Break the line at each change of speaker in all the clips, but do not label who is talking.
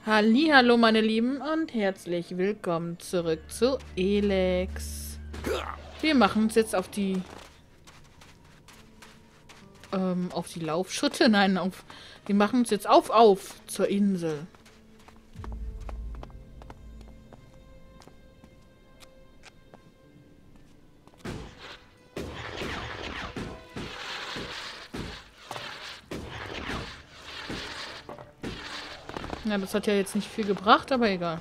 Hallihallo, meine Lieben, und herzlich willkommen zurück zu Elex. Wir machen uns jetzt auf die Laufschritte. Nein, wir machen uns jetzt auf zur Insel. Ja, das hat ja jetzt nicht viel gebracht, aber egal.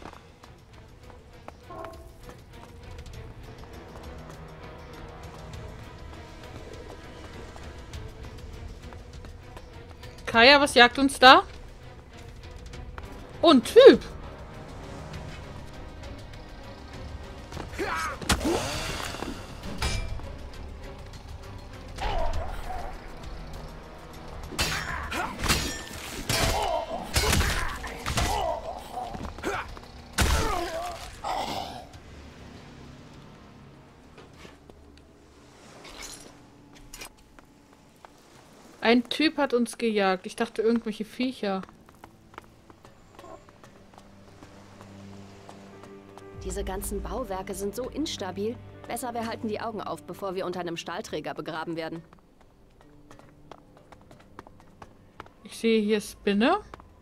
Kaya, was jagt uns da? Oh, ein Typ! Ein Typ hat uns gejagt. Ich dachte, irgendwelche Viecher.
Diese ganzen Bauwerke sind so instabil. Besser, wir halten die Augen auf, bevor wir unter einem Stahlträger begraben werden.
Ich sehe hier Spinne.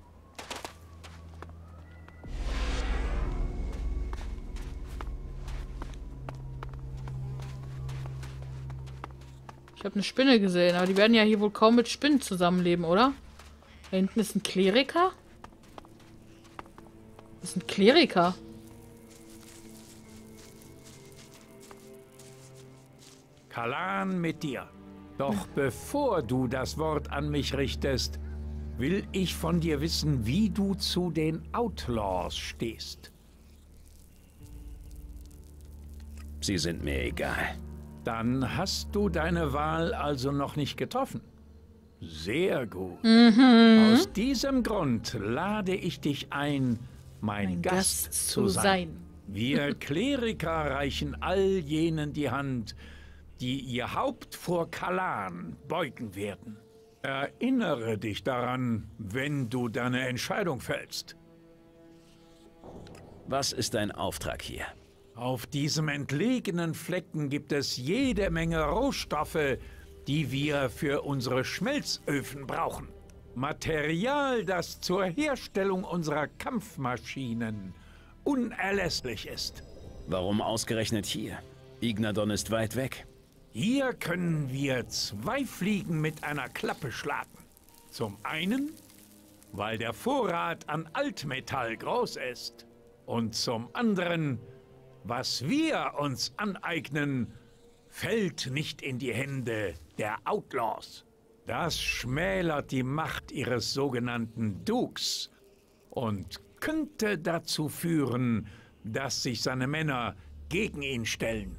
Ich habe eine Spinne gesehen, aber die werden ja hier wohl kaum mit Spinnen zusammenleben, oder? Da hinten ist ein Kleriker. Das ist ein Kleriker.
Kalan mit dir. Doch bevor du das Wort an mich richtest, will ich von dir wissen, wie du zu den Outlaws stehst.
Sie sind mir egal.
Dann hast du deine Wahl also noch nicht getroffen. Sehr gut. Aus diesem Grund lade ich dich ein, mein Gast zu sein. Wir Kleriker reichen all jenen die Hand, die ihr Haupt vor Kalan beugen werden. Erinnere dich daran, wenn du deine Entscheidung fällst.
Was ist dein Auftrag hier?
Auf diesem entlegenen Flecken gibt es jede Menge Rohstoffe, die wir für unsere Schmelzöfen brauchen. Material, das zur Herstellung unserer Kampfmaschinen unerlässlich ist.
Warum ausgerechnet hier? Ignadon ist weit weg.
Hier können wir zwei Fliegen mit einer Klappe schlagen. Zum einen, weil der Vorrat an Altmetall groß ist. Und zum anderen, was wir uns aneignen, fällt nicht in die Hände der Outlaws. Das schmälert die Macht ihres sogenannten Dukes und könnte dazu führen, dass sich seine Männer gegen ihn stellen.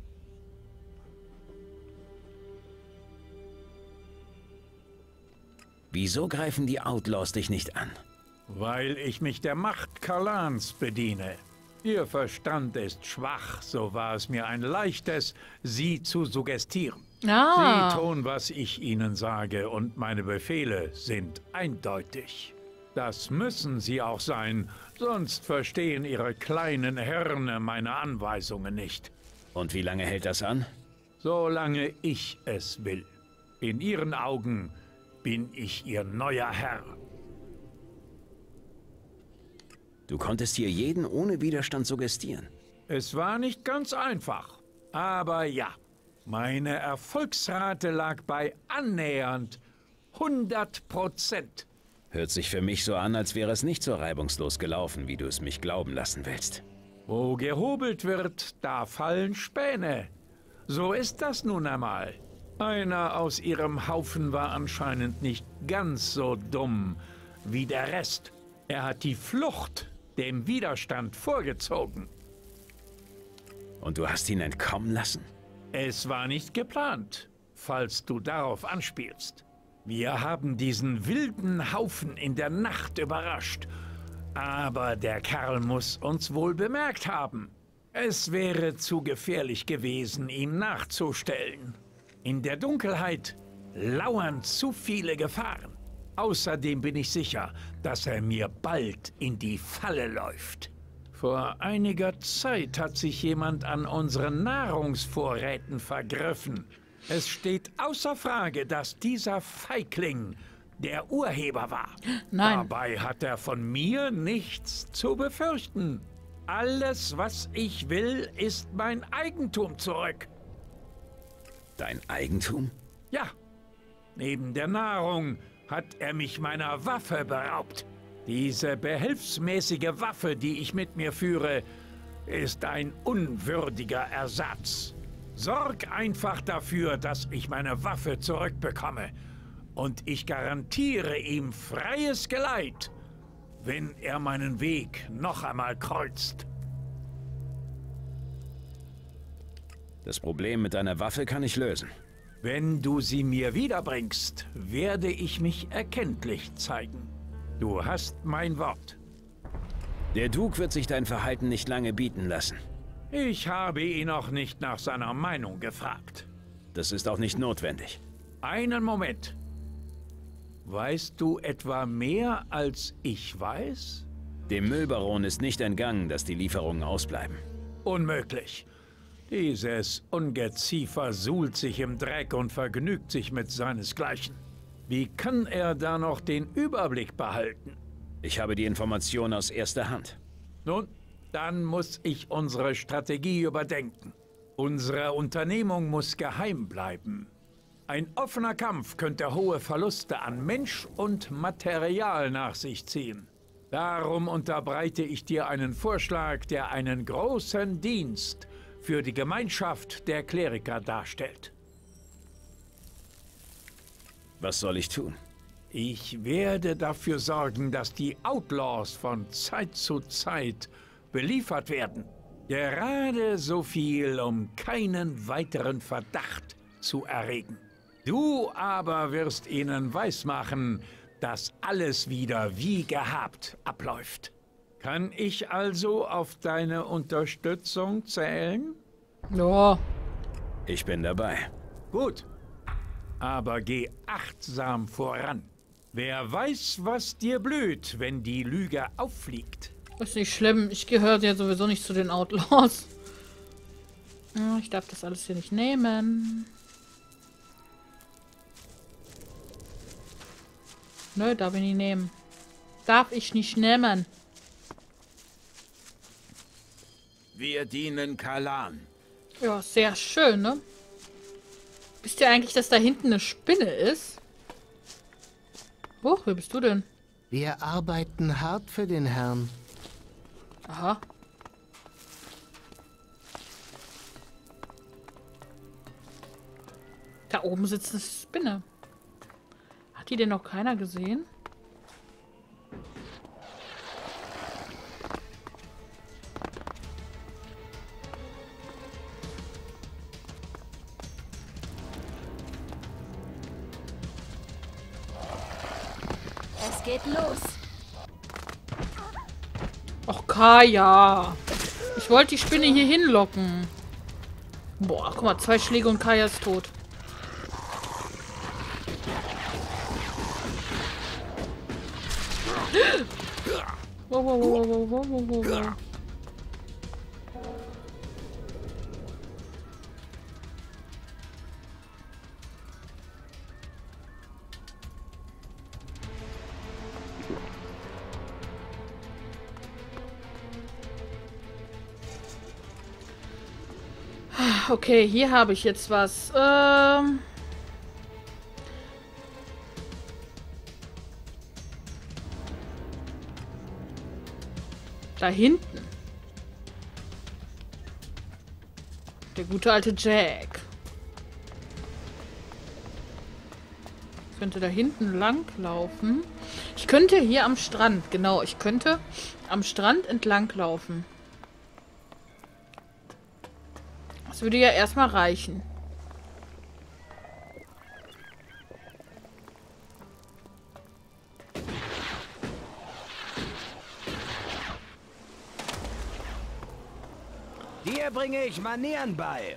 Wieso greifen die Outlaws dich nicht an?
Weil ich mich der Macht Kalans bediene. Ihr Verstand ist schwach, so war es mir ein leichtes, sie zu suggestieren.
Ah.
Sie tun, was ich ihnen sage, und meine Befehle sind eindeutig. Das müssen sie auch sein, sonst verstehen ihre kleinen Hirne meine Anweisungen nicht.
Und wie lange hält das an?
Solange ich es will. In ihren Augen bin ich ihr neuer Herr.
Du konntest hier jeden ohne Widerstand suggestieren.
Es war nicht ganz einfach, aber ja. Meine Erfolgsrate lag bei annähernd 100%.
Hört sich für mich so an, als wäre es nicht so reibungslos gelaufen, wie du es mich glauben lassen willst.
Wo gehobelt wird, da fallen Späne. So ist das nun einmal. Einer aus ihrem Haufen war anscheinend nicht ganz so dumm wie der Rest. Er hat die Flucht dem Widerstand vorgezogen.
Und du hast ihn entkommen lassen?
Es war nicht geplant, falls du darauf anspielst. Wir haben diesen wilden Haufen in der Nacht überrascht. Aber der Kerl muss uns wohl bemerkt haben. Es wäre zu gefährlich gewesen, ihm nachzustellen. In der Dunkelheit lauern zu viele Gefahren. Außerdem bin ich sicher, dass er mir bald in die Falle läuft. Vor einiger Zeit hat sich jemand an unseren Nahrungsvorräten vergriffen. Es steht außer Frage, dass dieser Feigling der Urheber war.
Nein.
Dabei hat er von mir nichts zu befürchten. Alles, was ich will, ist mein Eigentum zurück.
Dein Eigentum?
Ja, neben der Nahrung hat er mich meiner Waffe beraubt. Diese behelfsmäßige Waffe, die ich mit mir führe, ist ein unwürdiger Ersatz. Sorg einfach dafür, dass ich meine Waffe zurückbekomme. Und ich garantiere ihm freies Geleit, wenn er meinen Weg noch einmal kreuzt.
Das Problem mit deiner Waffe kann ich lösen.
Wenn du sie mir wiederbringst, werde ich mich erkenntlich zeigen. Du hast mein Wort.
Der Duke wird sich dein Verhalten nicht lange bieten lassen.
Ich habe ihn auch nicht nach seiner Meinung gefragt.
Das ist auch nicht notwendig.
Einen Moment. Weißt du etwa mehr, als ich weiß?
Dem Müllbaron ist nicht entgangen, dass die Lieferungen ausbleiben.
Unmöglich. Dieses Ungeziefer suhlt sich im Dreck und vergnügt sich mit seinesgleichen. Wie kann er da noch den Überblick behalten?
Ich habe die Information aus erster Hand.
Nun, dann muss ich unsere Strategie überdenken. Unsere Unternehmung muss geheim bleiben. Ein offener Kampf könnte hohe Verluste an Mensch und Material nach sich ziehen. Darum unterbreite ich dir einen Vorschlag, der einen großen Dienst für die Gemeinschaft der Kleriker darstellt.
Was soll ich tun?
Ich werde dafür sorgen, dass die Outlaws von Zeit zu Zeit beliefert werden. Gerade so viel, um keinen weiteren Verdacht zu erregen. Du aber wirst ihnen weismachen, dass alles wieder wie gehabt abläuft. Kann ich also auf deine Unterstützung zählen?
Ja.
Ich bin dabei.
Gut. Aber geh achtsam voran. Wer weiß, was dir blüht, wenn die Lüge auffliegt.
Ist nicht schlimm. Ich gehöre ja sowieso nicht zu den Outlaws. Ich darf das alles hier nicht nehmen. Nö, darf ich nicht nehmen. Darf ich nicht nehmen.
Wir dienen Kalan.
Ja, sehr schön, ne? Wisst ihr eigentlich, dass da hinten eine Spinne ist? Wer bist du denn?
Wir arbeiten hart für den Herrn.
Aha. Da oben sitzt eine Spinne. Hat die denn noch keiner gesehen?
Es geht los.
Och, Kaya. Ich wollte die Spinne hier hinlocken. Boah, guck mal, 2 Schläge und Kaya ist tot. Wow, wow, wow, wow, wow, wow, wow, wow. Okay, hier habe ich jetzt was. Da hinten. Der gute alte Jack. Ich könnte da hinten lang laufen. Ich könnte hier am Strand, genau. Ich könnte am Strand entlang laufen. Das würde ja erstmal reichen.
Dir bringe ich Manieren bei.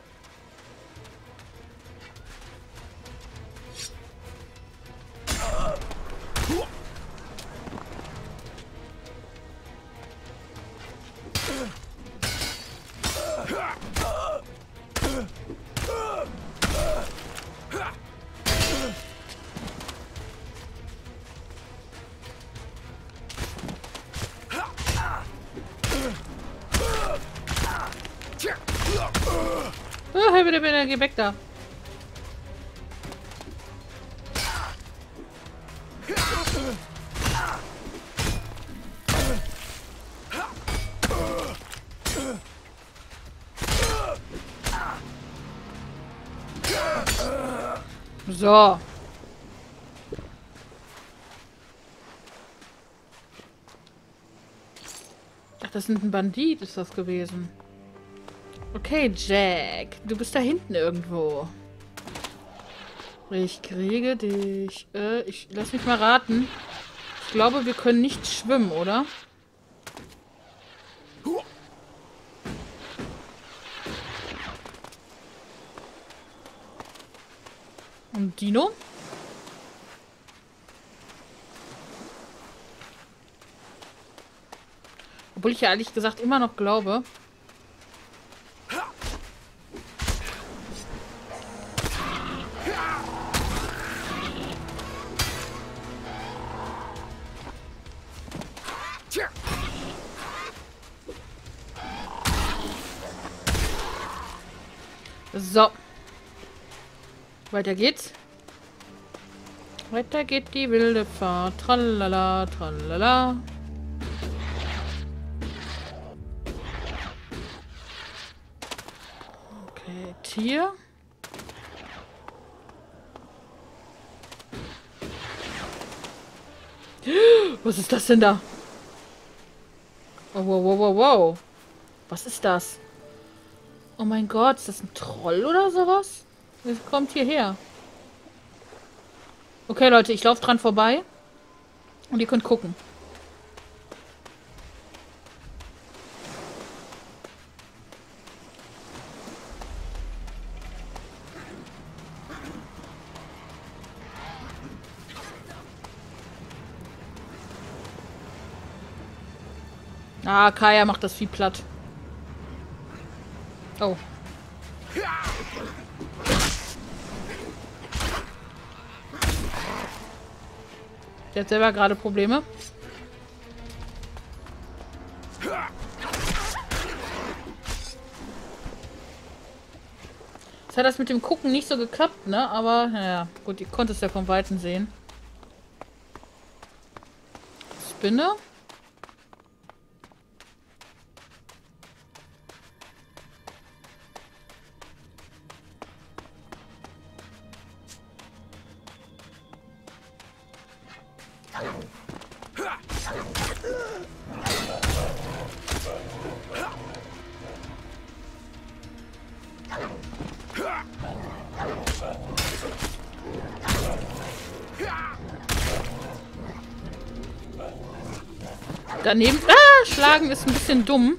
Oh, bitte, geh weg da. So. Ach, das ist ein Bandit, ist das gewesen. Okay, Jack. Du bist da hinten irgendwo. Ich kriege dich. Lass mich mal raten. Ich glaube, wir können nicht schwimmen, oder? Und Dino? Obwohl ich ja ehrlich gesagt immer noch glaube. So. Weiter geht's. Weiter geht die wilde Fahrt. Tralala, tralala. Okay, Tier. Was ist das denn da? Oh, wow, wow, wow, wow. Was ist das? Oh mein Gott, ist das ein Troll oder sowas? Das kommt hierher. Okay, Leute, ich laufe dran vorbei. Und ihr könnt gucken. Ah, Kaya macht das Vieh platt. Oh. Der hat selber gerade Probleme. Jetzt hat das mit dem Gucken nicht so geklappt, ne? Aber, naja, gut, ihr konntet es ja vom Weiten sehen. Spinne. Daneben. Ah, schlagen ist ein bisschen dumm.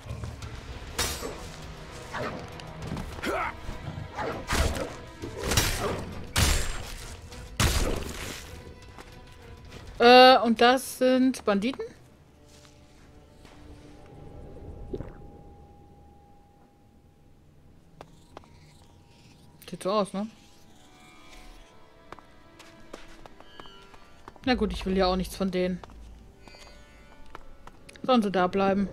Und das sind Banditen? Sieht so aus, ne? Na gut, ich will ja auch nichts von denen. Sollen sie da bleiben?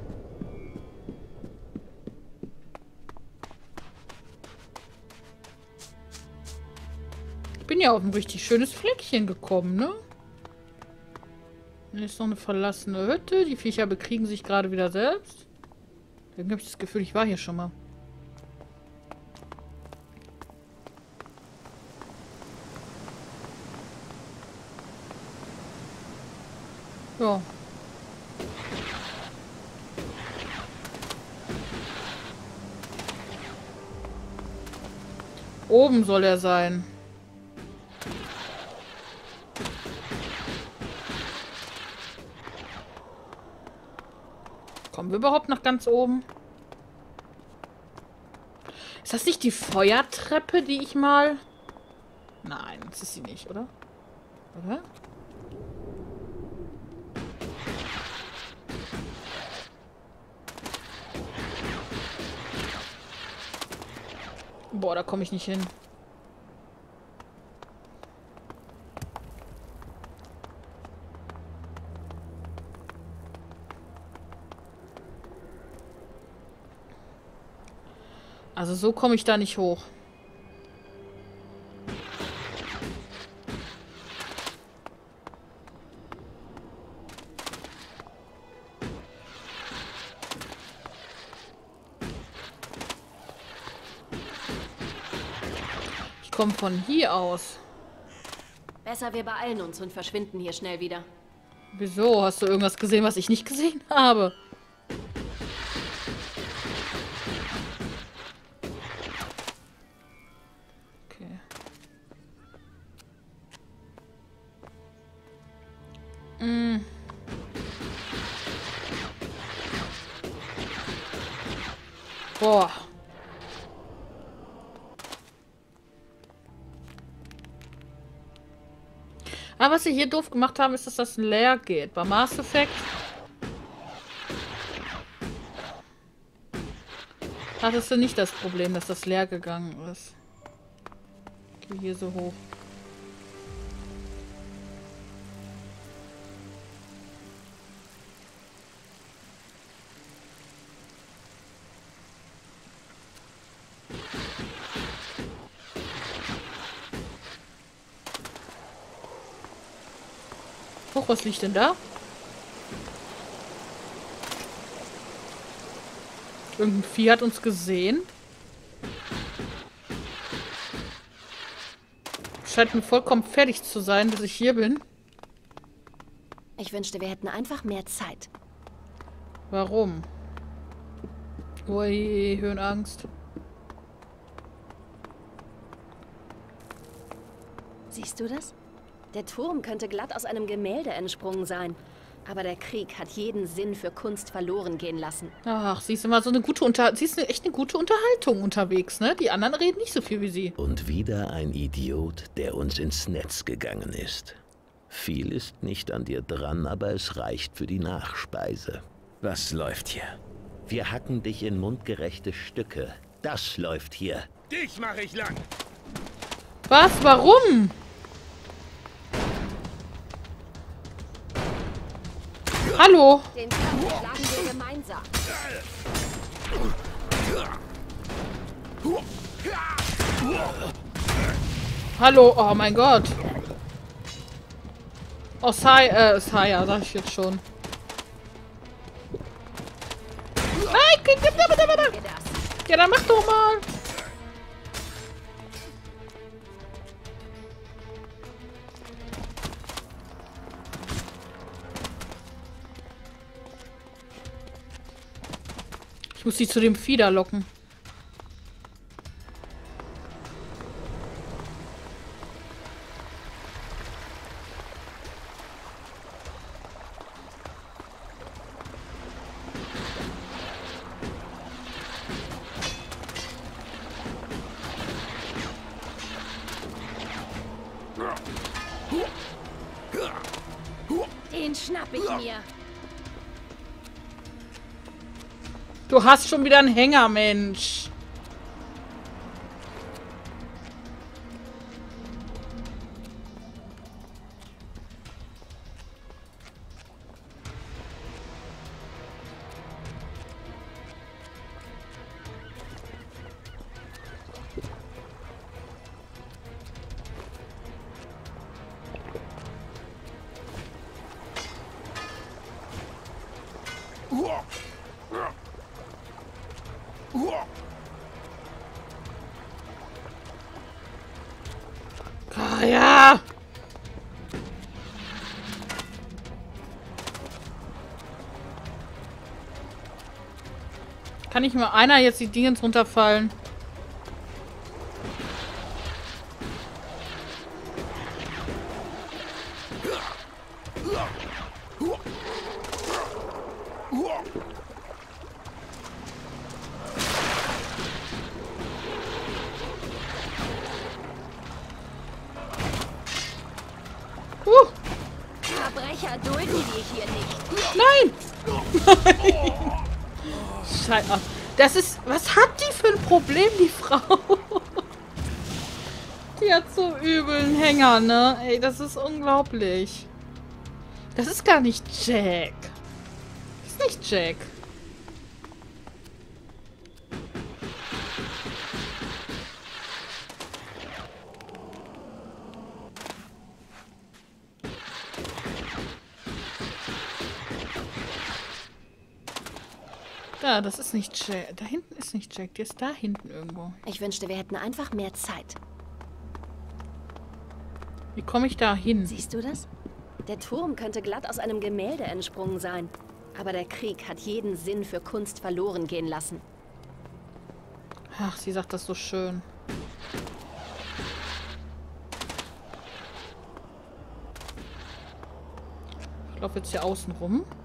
Ich bin ja auf ein richtig schönes Fleckchen gekommen, ne? Hier ist noch eine verlassene Hütte. Die Viecher bekriegen sich gerade wieder selbst. Irgendwie habe ich das Gefühl, ich war hier schon mal. Ja. Oben soll er sein. Kommen wir überhaupt nach ganz oben? Ist das nicht die Feuertreppe, die ich mal... Nein, das ist sie nicht, oder? Oder? Boah, da komme ich nicht hin. Also so komme ich da nicht hoch. Ich komme von hier aus.
Besser, wir beeilen uns und verschwinden hier schnell wieder.
Wieso? Hast du irgendwas gesehen, was ich nicht gesehen habe? Okay. Boah. Aber was sie hier doof gemacht haben, ist, dass das leer geht. Bei Mass Effect hattest du nicht das Problem, dass das leer gegangen ist. Ich gehe hier so hoch. Hoch, was liegt denn da? Irgendein Vieh hat uns gesehen. Scheint mir vollkommen fertig zu sein, dass ich hier bin.
Ich wünschte, wir hätten einfach mehr Zeit.
Warum? Ui, Höhenangst.
Siehst du das? Der Turm könnte glatt aus einem Gemälde entsprungen sein. Aber der Krieg hat jeden Sinn für Kunst verloren gehen lassen.
Ach, sie ist immer so eine gute echt eine gute Unterhaltung unterwegs, ne? Die anderen reden nicht so viel wie sie.
Und wieder ein Idiot, der uns ins Netz gegangen ist. Viel ist nicht an dir dran, aber es reicht für die Nachspeise.
Was läuft hier?
Wir hacken dich in mundgerechte Stücke. Das läuft hier.
Dich mache ich lang.
Was? Warum? Hallo?
Den Kampf schlagen wir gemeinsam.
Hallo? Oh mein Gott. Oh, Saya, sag ich jetzt schon. Nein, ja, dann mach doch mal. Ich muss sie zu dem Vieh da locken.
Den schnapp ich mir.
Du hast schon wieder einen Hänger, Mensch. Ah, ja. Kann nicht mal einer jetzt die Dinge runterfallen?
Verbrecher dulden wir hier nicht.
Nein! Scheiße. Das ist... Was hat die für ein Problem, die Frau? Die hat so übeln Hänger, ne? Ey, das ist unglaublich. Das ist gar nicht Jack. Das ist nicht Jack. Da, das ist nicht Jack. Da hinten ist nicht Jack. Der ist da hinten irgendwo.
Ich wünschte, wir hätten einfach mehr Zeit.
Wie komme ich da hin?
Siehst du das? Der Turm könnte glatt aus einem Gemälde entsprungen sein. Aber der Krieg hat jeden Sinn für Kunst verloren gehen lassen.
Ach, sie sagt das so schön. Ich laufe jetzt hier außen rum.